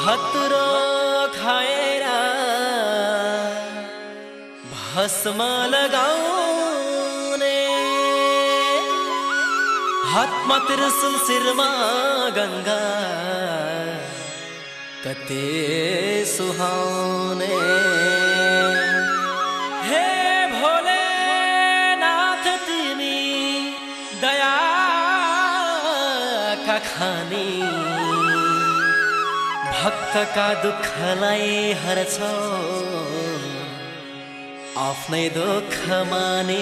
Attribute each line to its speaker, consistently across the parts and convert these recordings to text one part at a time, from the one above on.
Speaker 1: धतुरो खाएर भस्म लगाउने हातमा त्रिशूल शिरमा गंगा कते सुहाउने। हे भोलेनाथ तिमी दया का खानी भक्त का दुःखलाई हर्छौ आफ्नै दुःख माने।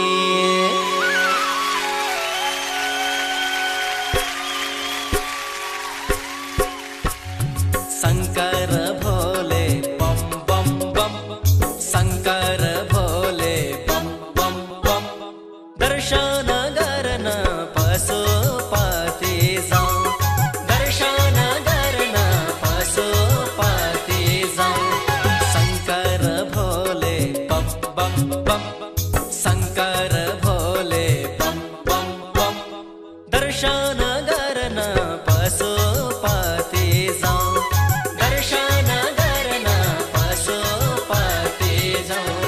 Speaker 1: शंकर भोले बम बम बम, शंकर भोले बम बम बम। दर्शन गर्न पशुपति जाऊं, दर्शन गर्न पशुपति जाऊं। शंकर भोले बम बम बम, शंकर भोले बम बम बम। दर्शन गर्न पशुपति जाऊं, दर्शन गर्न पशुपति जाऊं।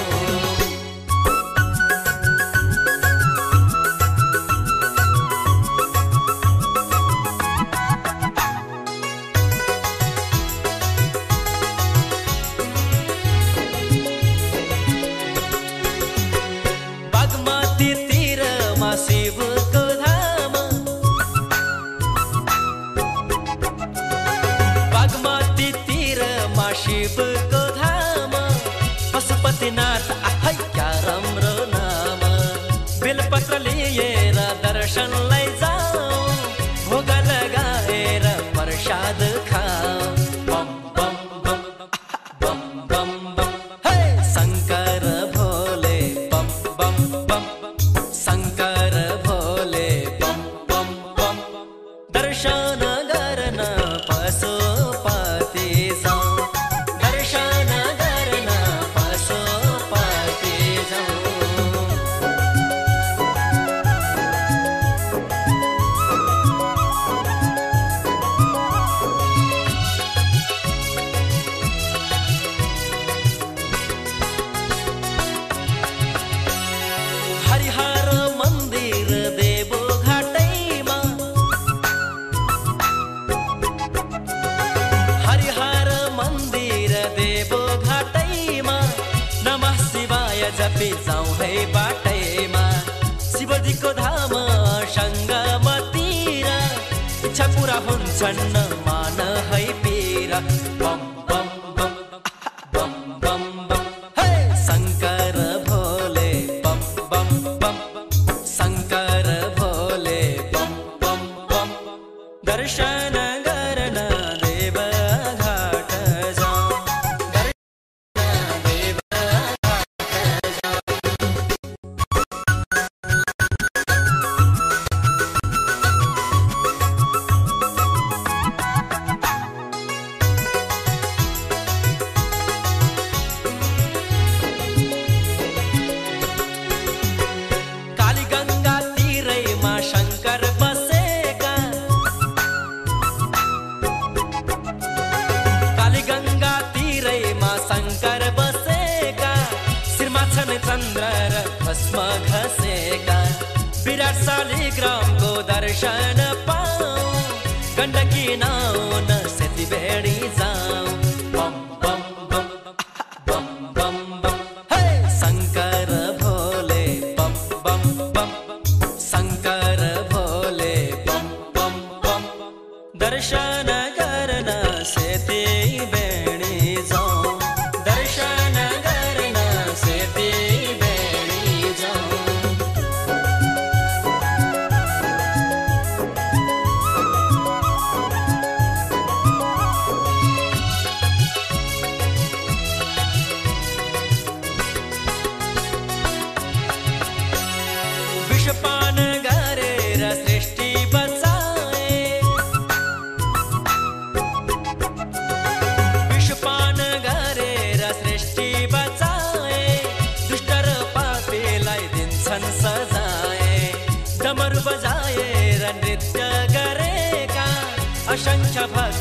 Speaker 1: बागमती तीरमा शिवको धाम, बागमती तीरमा शिवको धाम। पशुपतिनाथ आहै क्या राम्रो नाम। बेलपत्र लिएर दर्शनलाई जाऊ, भोग लगाएर प्रसाद खाऊ। बम बम बम बम बम बम। हे शंकर भोले बम बम बम, शंकर भोले बम बम बम। दर्शन गर्न पशुपति जाऊं, दर्शन गर्न पशुपति जाऊं। हरिहर मन्दिर देवो घाटैमा, हरिहर मन्दिर देवो घाटैमा। नमः शिवाय जपी जाऊं है बाटैमा। शिवजीको धाम सङ्गमतिर, इच्छा पूरा हुन्छन् मान है पीरा। बम बम बम बम बम बम। हे शंकर भोले बम बम बम, शंकर भोले बम बम बम। दर्शन गर्न देव घाट जाऊं, दर्शन देव घाट जाऊं। काली गंगा तीरैमा शंकर बसेका, काली गंगा तीरैमा शंकर बसेका। शिरमा छन् चन्द्र र भस्म घसेका। विराट शालिग्रामको दर्शन पाऊं, गण्डकी नाउन सेती भेडी जाऊं। बम बम बम बम बम बम। हे शंकर भोले बम बम बम, शंकर भोले बम बम बम। दर्शन गर्न सेती भेडी जाऊं, दर्शन गर्न सेती भेडी जाऊं। विषपान गरेर सृष्टि बचाए, विषपान गरेर सृष्टि बचाए। दुष्ट र पापीलाई दिन्छन् सजाए। डमरू बजाएर नृत्य गरेका असंख्य भक्त